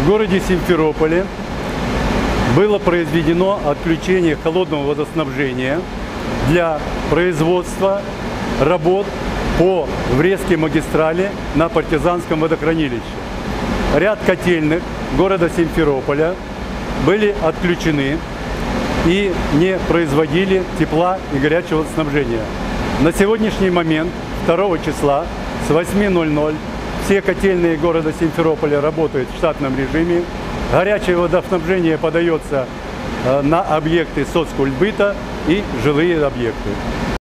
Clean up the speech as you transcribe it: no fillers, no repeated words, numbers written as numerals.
в городе Симферополе было произведено отключение холодного водоснабжения для производства работ по врезке магистрали на Партизанском водохранилище. Ряд котельных города Симферополя были отключены и не производили тепла и горячего снабжения. На сегодняшний момент, 2 числа, с 8:00 все котельные города Симферополя работают в штатном режиме. Горячее водоснабжение подается на объекты соцкультбыта и жилые объекты.